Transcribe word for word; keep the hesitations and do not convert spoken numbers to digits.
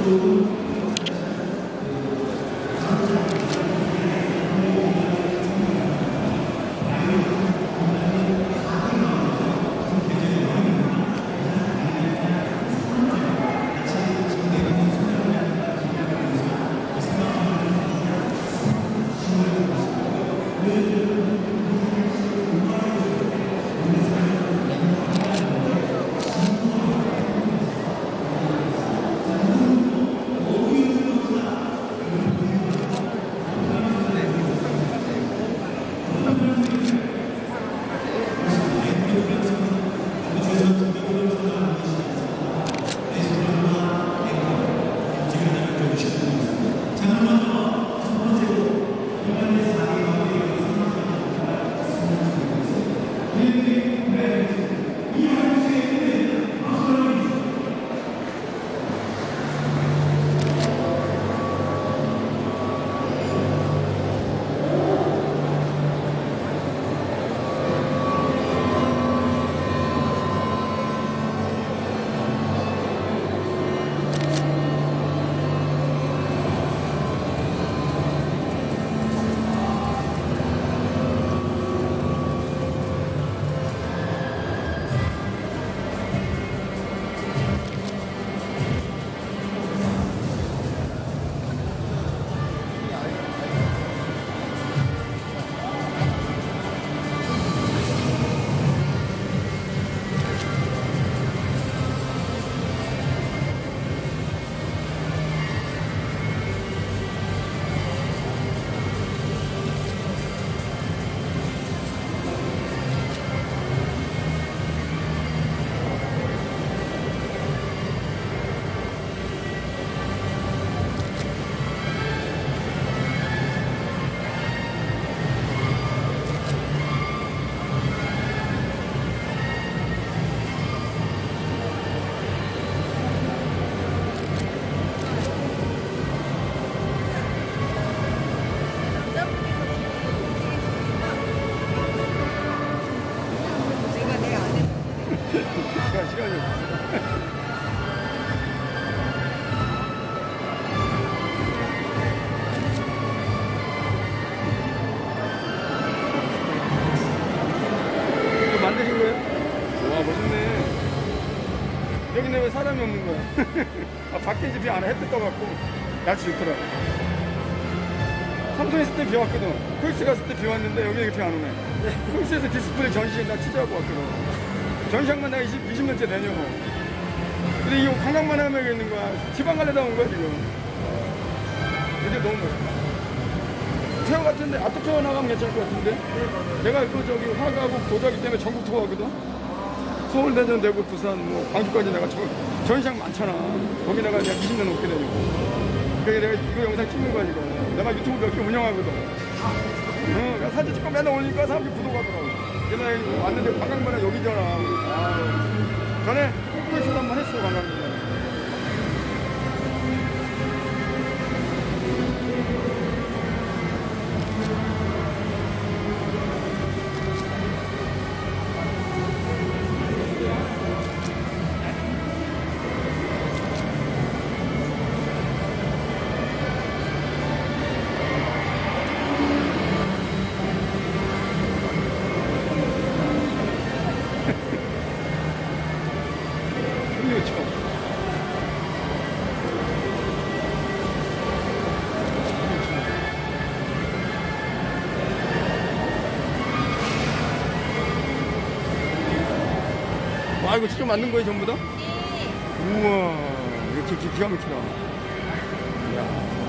만드신 거예요? 와, 멋있네. 여기는 왜 사람이 없는 거야? 아, 밖에 이제 비 안 와. 햇빛 떠갖고 날씨 좋더라. 삼성 있을 때 비 왔거든. 코엑스 갔을 때 비 왔는데 여기 이렇게 안 오네. 코엑스에서 디스플레이 전시에 나 취재하고 왔거든. 전시장만 내가 이십, 이십 년째 다녀. 근데 이거 관광만 하면 여기 있는 거야. 지방 갈래다 온 거야, 지금. 이게 너무 멋있다. 태워 같은데, 아토 태워 나가면 괜찮을 것 같은데? 내가 그 저기 화가국 도자기 때문에 전국 투어하거든? 서울, 대전, 대구, 부산, 뭐, 광주까지 내가 저, 전시장 많잖아. 거기 내가 이제 이십 년 넘게 다니고. 그래서 내가 이거 영상 찍는 거야, 지금. 내가 유튜브 몇 개 운영하거든. 어, 내가 사진 찍고 맨날 올리니까 사람들이 구독하더라고. 그래서 내가 왔는데 관광만은 여기잖아. 아, 전에 코엑스도 한번 했어, 관광만. 와, 이거 직접 만든 거예요, 전부 다? 네. 우와, 이거 진짜 기가 막히다. 이야.